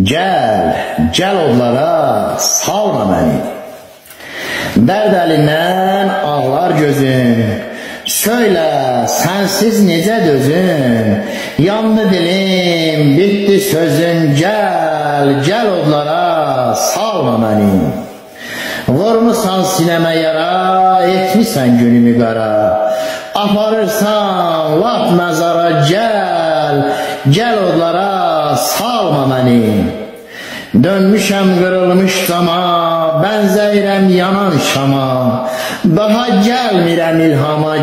Gəl odlara, salma məni. Dərd əlindən ağlar gözün, söylə, sənsiz necə dözün. Yandı dilim, bitdi sözün, gəl odlara, salma məni. Vurmusan sinəmə yara, etmisən günümü qara. Aparırsan lap məzara, gəl odlara, salma məni. Dönmüşəm qırılmış cama, bənzəyirəm yanan şama. Daha gəlmirəm ilhama,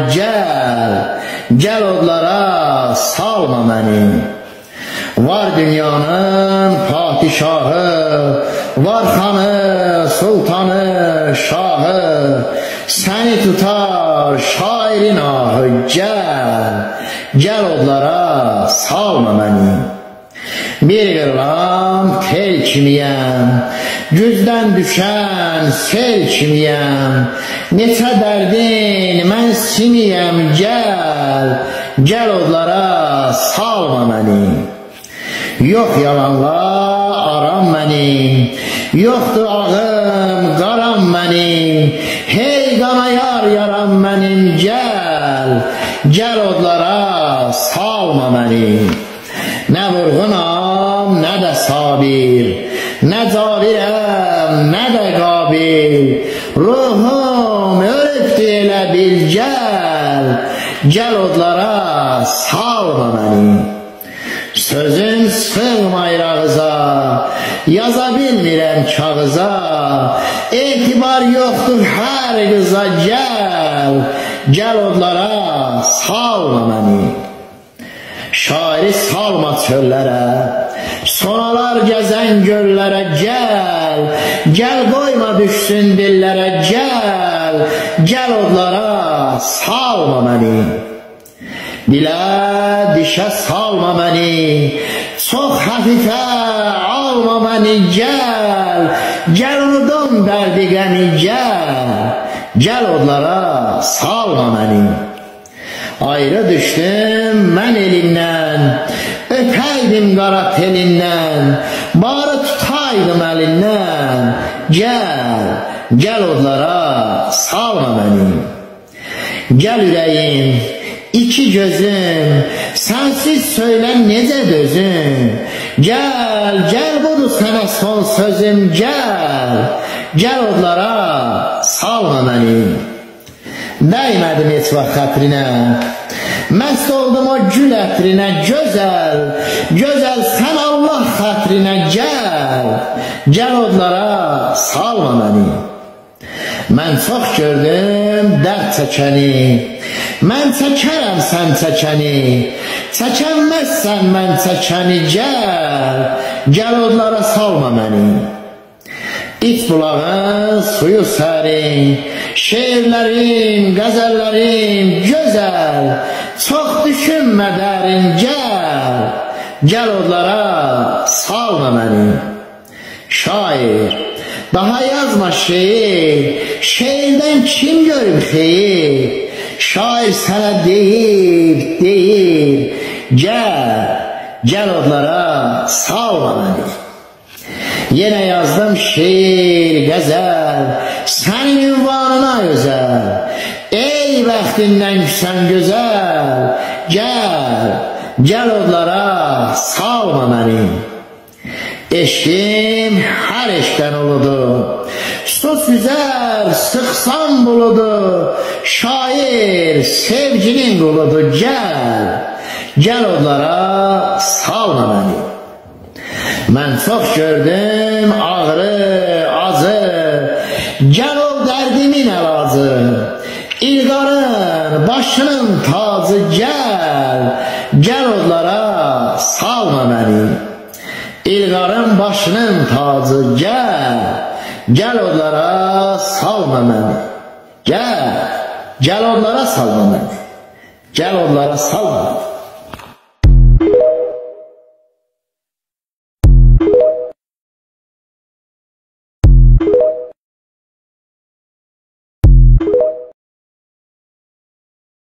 gəl odlara, salma məni. Var dünyanın padişahı, var xanı, sultanı, şahı. Səni tutar şairin ahı, gəl odlara, salma məni. Bir qırılan tel kimiyəm, güzdən düşən sel kimiyəm. Neçə dərdin mən simiyəm, gəl odlara, salma məni. Yox yalanla aram mənim, yoxdur ağım, qaram mənim. Hey qanayar yaram mənim, gəl odlara, salma məni. Nə vurğunam, nə də sabir, nə cavirəm, nə də qabil. Ruhum ölübdü elə bil, gəl odlara, salma məni. Sözüm sığmayır ağıza, yaza bilmirəm kağıza. Etibar yoxdur hər qıza, gəl odlara, salma məni. Şairi salma çöllərə, sonalar gəzən göllərə, gəl qoyma düşsün dillərə, gəl odlara, salma məni. Dilə dişə salma məni, çox xəfifə alma məni, gəl unudum dərdi qəmi, gəl odlara, salma məni. Ayrı düşdüm mən elimdən, öpəydim qara telindən, barı tutaydım əlindən, gəl odlara, salma məni. Gəl ürəyim, iki gözüm, sənsiz söylə necə dözüm. Gəl budur sənə son sözüm, gəl odlara, salma məni. Dəymədim heç vaxt xətrinə, məst oldum o gül ətrinə. Gözəl sən Allah xətrinə, gəl odlara, salma məni. Mən çox gördüm dərd çəkəni, mən çəkərəm sən çəkəni. Çəkənməzsən mən çəkəni, gəl odlara, salma məni. İç bulağın suyu sərin, şeirlərin, qəzəllərin gözəl. Çox düşünmə dərin, gəl odlara, salma məni. Şair, daha yazma şeir, şeirdən kim görüb xeyir. Şair sənə deyir, gəl odlara, salma məni. Yenə yazdım şeir, qəzəl, sənin ünvanına özəl. Ey bəxtindən küsən gözəl, gəl odlara, salma məni. Eşqim hər eşqdən uludur, su süzər, sıxsan buludur. Şair sevginin quludur, gəl odlara, salma məni. Mən çox gördüm ağrı, acı, gəl ol dərdimin əlacı. İlqarın başının tacı, gəl odlara, salma məni. İlqarın başının tacı, gəl odlara, salma məni. Gəl odlara, salma məni. Gəl odlara, salma məni.